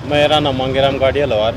मेरा नाम मांगेराम गाड़िया लवार।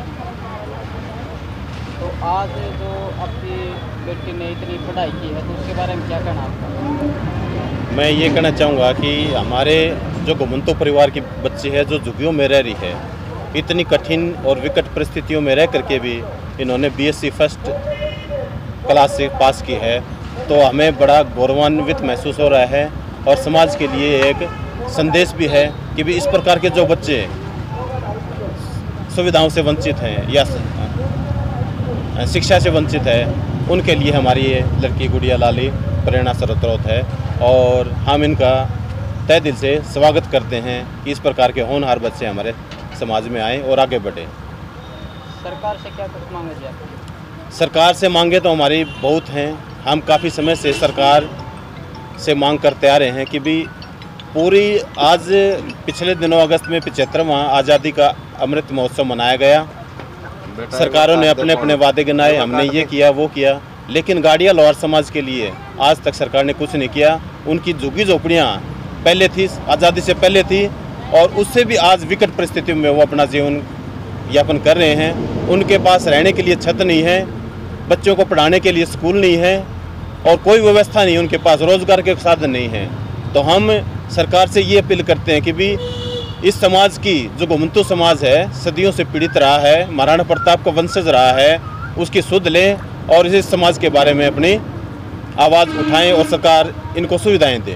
तो आज जो आपकी बेटी ने इतनी पढ़ाई की है तो उसके बारे में क्या कहना आपका? मैं ये कहना चाहूँगा कि हमारे जो घुमंतु परिवार की बच्ची है, जो झुग्गियों में रह रही है, इतनी कठिन और विकट परिस्थितियों में रह करके भी इन्होंने बीएससी फर्स्ट क्लास से पास की है, तो हमें बड़ा गौरवान्वित महसूस हो रहा है। और समाज के लिए एक संदेश भी है कि भी इस प्रकार के जो बच्चे सुविधाओं से वंचित हैं या शिक्षा से वंचित है, उनके लिए हमारी ये लड़की गुड़िया लाली प्रेरणा स्रोत है। और हम इनका तहे दिल से स्वागत करते हैं कि इस प्रकार के होनहार बच्चे हमारे समाज में आएँ और आगे बढ़ें। सरकार से क्या कुछ मांगे जी आपकी? सरकार से मांगे तो हमारी बहुत हैं। हम काफ़ी समय से सरकार से मांग करते आ रहे हैं कि भी पूरी आज पिछले दिनों अगस्त में 75वां आज़ादी का अमृत महोत्सव मनाया गया। सरकारों ने अपने अपने वादे गिनाए, हमने ये किया वो किया, लेकिन गाड़िया लोहार समाज के लिए आज तक सरकार ने कुछ नहीं किया। उनकी झुग्गी झोपड़ियाँ पहले थी, आज़ादी से पहले थी, और उससे भी आज विकट परिस्थितियों में वो अपना जीवन यापन कर रहे हैं। उनके पास रहने के लिए छत नहीं है, बच्चों को पढ़ाने के लिए स्कूल नहीं है, और कोई व्यवस्था नहीं, उनके पास रोजगार के साधन नहीं है। तो हम सरकार से ये अपील करते हैं कि भी इस समाज की जो घुमंतु समाज है, सदियों से पीड़ित रहा है, महाराणा प्रताप का वंशज रहा है, उसकी सुध लें और इस समाज के बारे में अपनी आवाज़ उठाएं और सरकार इनको सुविधाएं दें।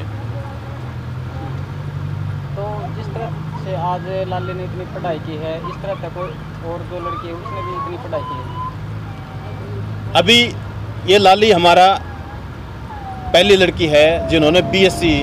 तो जिस तरह से आज लाली ने इतनी पढ़ाई की है, इस तरह तक और जो लड़की है उसने भी इतनी पढ़ाई की है? अभी ये लाली हमारा पहली लड़की है जिन्होंने बीएससी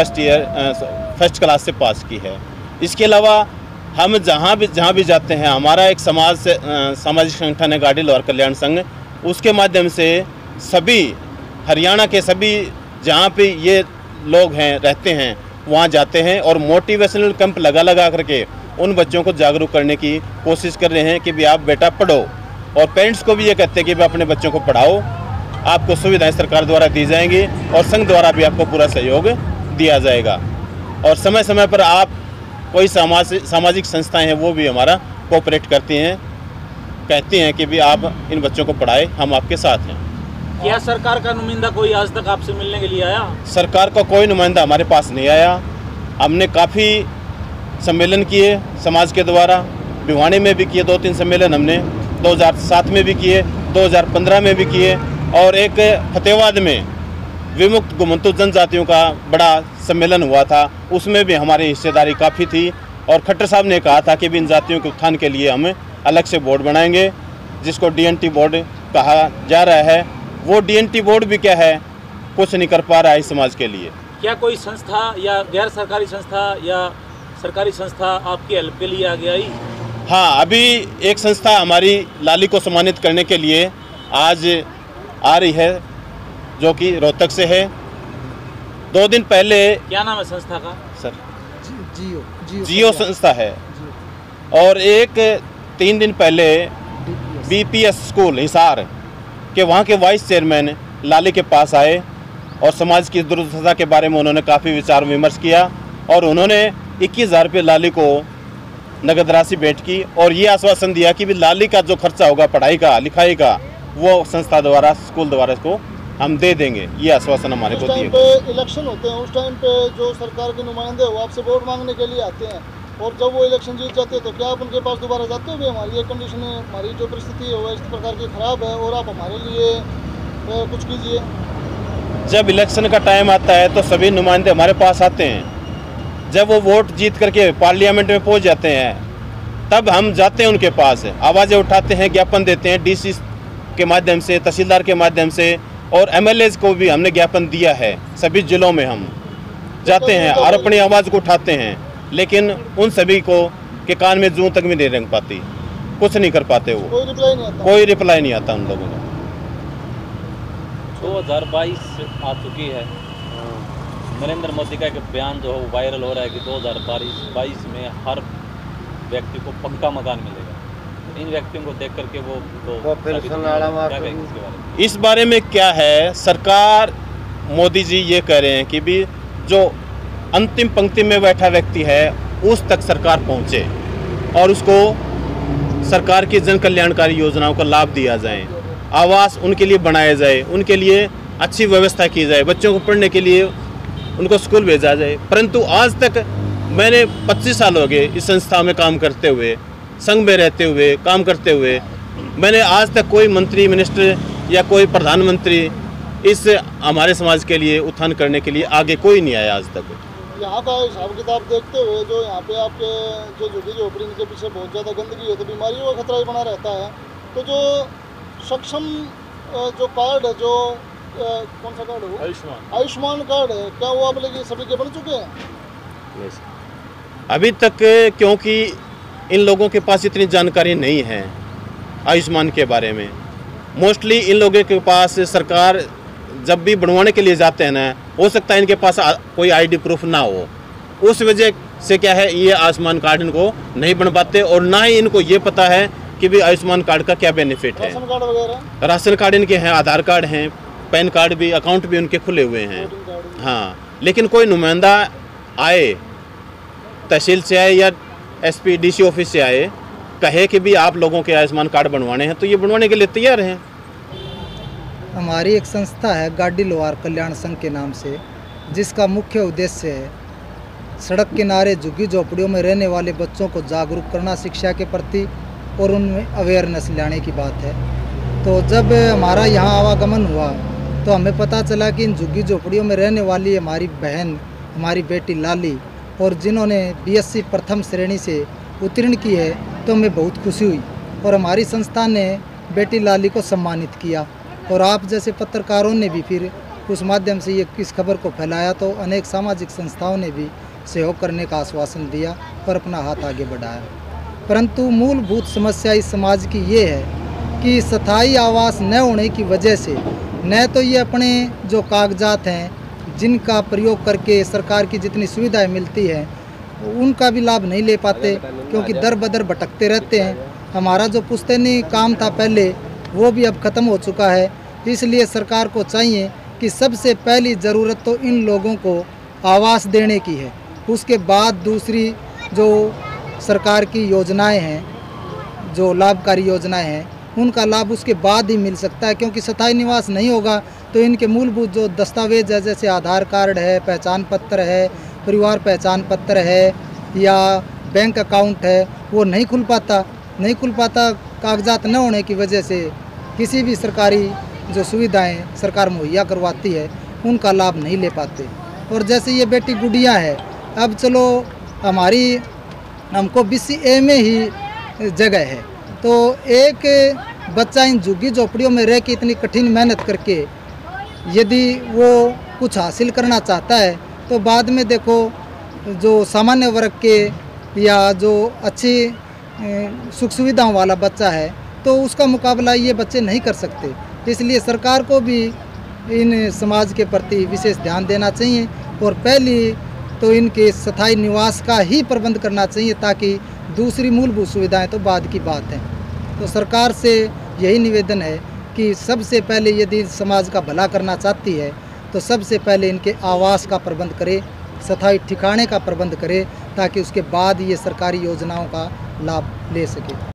फर्स्ट क्लास से पास की है। इसके अलावा हम जहाँ भी जाते हैं, हमारा एक सामाजिक संगठन है गाड़ी लोहार कल्याण संघ, उसके माध्यम से सभी हरियाणा के सभी जहाँ पे ये लोग हैं रहते हैं वहाँ जाते हैं और मोटिवेशनल कैंप लगा करके उन बच्चों को जागरूक करने की कोशिश कर रहे हैं कि भी आप बेटा पढ़ो, और पेरेंट्स को भी ये कहते हैं कि भी अपने बच्चों को पढ़ाओ, आपको सुविधाएं सरकार द्वारा दी जाएंगी और संघ द्वारा भी आपको पूरा सहयोग दिया जाएगा। और समय समय पर आप कोई सामाजिक संस्थाएं हैं वो भी हमारा कोऑपरेट करती हैं, कहती हैं कि भी आप इन बच्चों को पढ़ाएं, हम आपके साथ हैं। क्या सरकार का नुमाइंदा कोई आज तक आपसे मिलने के लिए आया? सरकार का कोई नुमाइंदा हमारे पास नहीं आया। हमने काफ़ी सम्मेलन किए समाज के द्वारा, भिवानी में भी किए 2-3 सम्मेलन हमने 2007 में भी किए, 2015 में भी किए, और एक फतेहाबाद में विमुक्त घुमंतु जनजातियों का बड़ा सम्मेलन हुआ था, उसमें भी हमारी हिस्सेदारी काफ़ी थी। और खट्टर साहब ने कहा था कि इन जातियों के उत्थान के लिए हम अलग से बोर्ड बनाएंगे, जिसको डीएनटी बोर्ड कहा जा रहा है। वो डीएनटी बोर्ड भी क्या है, कुछ नहीं कर पा रहा है इस समाज के लिए। क्या कोई संस्था या गैर सरकारी संस्था या सरकारी संस्था आपकी हेल्प के लिए आगे आई? हाँ, अभी एक संस्था हमारी लाली को सम्मानित करने के लिए आज आ रही है, जो कि रोहतक से है। 2 दिन पहले। क्या नाम है संस्था का? सर जियो संस्था है। और एक 3 दिन पहले बीपीएस स्कूल हिसार के वहाँ के वाइस चेयरमैन लाली के पास आए और समाज की दुर्दशा के बारे में उन्होंने काफ़ी विचार विमर्श किया, और उन्होंने 21,000 रुपये लाली को नगद राशि भेंट की और ये आश्वासन दिया कि भी लाली का जो खर्चा होगा पढ़ाई का लिखाई का, वो संस्था द्वारा स्कूल द्वारा इसको हम दे देंगे। ये आश्वासन हमारे को दिए। पे इलेक्शन होते हैं, उस टाइम पे जो सरकार के नुमाइंदे वो आपसे वोट मांगने के लिए आते हैं, और जब वो इलेक्शन जीत जाते हैं तो क्या आप उनके पास दोबारा जाते हो? भी हमारी ये कंडीशन है, हमारी जो परिस्थिति है वो इस प्रकार की ख़राब है और आप हमारे लिए कुछ कीजिए। जब इलेक्शन का टाइम आता है तो सभी नुमाइंदे हमारे पास आते हैं। जब वो वोट जीत करके पार्लियामेंट में पहुंच जाते हैं तब हम जाते हैं उनके पास, आवाज़ें उठाते हैं, ज्ञापन देते हैं डीसी के माध्यम से, तहसीलदार के माध्यम से, और एमएलएज को भी हमने ज्ञापन दिया है। सभी जिलों में हम जाते हैं और अपनी आवाज़ को उठाते हैं, लेकिन उन सभी को के कान में जूं तक भी नहीं रेंग पाती, कुछ नहीं कर पाते। वो कोई रिप्लाई नहीं आता उन लोगों का। 2022 आ चुकी है। नरेंद्र मोदी का एक बयान जो है वायरल हो रहा है कि 2022 में हर व्यक्ति को पक्का मकान मिलेगा। इन व्यक्तियों को देख करके वो इस बारे में क्या है, सरकार मोदी जी ये कह रहे हैं कि भी जो अंतिम पंक्ति में बैठा व्यक्ति है उस तक सरकार पहुँचे, और उसको सरकार की जन कल्याणकारी योजनाओं का लाभ दिया जाए, आवास उनके लिए बनाया जाए, उनके लिए अच्छी व्यवस्था की जाए, बच्चों को पढ़ने के लिए उनको स्कूल भेजा जाए। परंतु आज तक मैंने 25 साल हो गए इस संस्था में काम करते हुए, संघ में रहते हुए, काम करते हुए, मैंने आज तक कोई मंत्री मिनिस्टर या कोई प्रधानमंत्री इस हमारे समाज के लिए उत्थान करने के लिए आगे कोई नहीं आया आज तक। यहाँ का हिसाब किताब देखते हुए जो यहाँ पे आपके जो झुग्गी झोपड़ी इनके पीछे बहुत ज़्यादा गंदगी है, तो बीमारियों का खतरा भी बना रहता है। तो जो सक्षम जो कार्ड है, जो कौन सा कार्ड है वो आयुष्मान कार्ड है, क्या वो आप लोग सभी के बन चुके हैं? अभी तक क्योंकि इन लोगों के पास इतनी जानकारी नहीं है आयुष्मान के बारे में। मोस्टली इन लोगों के पास सरकार जब भी बनवाने के लिए जाते हैं ना, हो सकता है इनके पास कोई आईडी प्रूफ ना हो, उस वजह से क्या है ये आयुष्मान कार्ड इनको नहीं बन पाते, और ना ही इनको ये पता है कि भी आयुष्मान कार्ड का क्या बेनिफिट है। राशन कार्ड वगैरह, राशन कार्ड इनके हैं, आधार कार्ड हैं, पैन कार्ड भी, अकाउंट भी उनके खुले हुए हैं। हाँ, लेकिन कोई नुमाइंदा आए, तहसील से आए या SP DC ऑफिस से आए, कहे कि भी आप लोगों के आयुष्मान कार्ड बनवाने हैं, तो ये बनवाने के लिए तैयार हैं। हमारी एक संस्था है गाड़ी लोहार कल्याण संघ के नाम से, जिसका मुख्य उद्देश्य है सड़क किनारे झुग्गी झोपड़ियों में रहने वाले बच्चों को जागरूक करना शिक्षा के प्रति और उनमें अवेयरनेस लाने की बात है। तो जब हमारा यहाँ आवागमन हुआ तो हमें पता चला कि इन झुग्गी झोपड़ियों में रहने वाली हमारी बहन, हमारी बेटी लाली, और जिन्होंने BSc प्रथम श्रेणी से उत्तीर्ण की है, तो हमें बहुत खुशी हुई और हमारी संस्था ने बेटी लाली को सम्मानित किया। और आप जैसे पत्रकारों ने भी फिर उस माध्यम से ये इस खबर को फैलाया, तो अनेक सामाजिक संस्थाओं ने भी सहयोग करने का आश्वासन दिया और अपना हाथ आगे बढ़ाया। परंतु मूलभूत समस्या इस समाज की ये है कि स्थायी आवास न होने की वजह से न तो ये अपने जो कागजात हैं जिनका प्रयोग करके सरकार की जितनी सुविधाएं मिलती हैं उनका भी लाभ नहीं ले पाते, क्योंकि दर बदर भटकते रहते हैं। हमारा जो पुश्तैनी काम था पहले, वो भी अब ख़त्म हो चुका है। इसलिए सरकार को चाहिए कि सबसे पहली ज़रूरत तो इन लोगों को आवास देने की है, उसके बाद दूसरी जो सरकार की योजनाएं हैं, जो लाभकारी योजनाएं हैं, उनका लाभ उसके बाद ही मिल सकता है। क्योंकि स्थायी निवास नहीं होगा तो इनके मूलभूत जो दस्तावेज है, जैसे आधार कार्ड है, पहचान पत्र है, परिवार पहचान पत्र है या बैंक अकाउंट है, वो नहीं खुल पाता। कागजात न होने की वजह से किसी भी सरकारी जो सुविधाएं सरकार मुहैया करवाती है उनका लाभ नहीं ले पाते। और जैसे ये बेटी गुड़िया है, अब चलो हमको BCA में ही जगह है, तो एक बच्चा इन झुग्गी झोपड़ियों में रह के इतनी कठिन मेहनत करके यदि वो कुछ हासिल करना चाहता है, तो बाद में देखो जो सामान्य वर्ग के या जो अच्छी सुख सुविधाओं वाला बच्चा है, तो उसका मुकाबला ये बच्चे नहीं कर सकते। इसलिए सरकार को भी इन समाज के प्रति विशेष ध्यान देना चाहिए और पहली तो इनके स्थायी निवास का ही प्रबंध करना चाहिए, ताकि दूसरी मूलभूत सुविधाएं तो बाद की बात है। तो सरकार से यही निवेदन है कि सबसे पहले यदि समाज का भला करना चाहती है तो सबसे पहले इनके आवास का प्रबंध करे, स्थायी ठिकाने का प्रबंध करे, ताकि उसके बाद ये सरकारी योजनाओं का लाभ ले सके।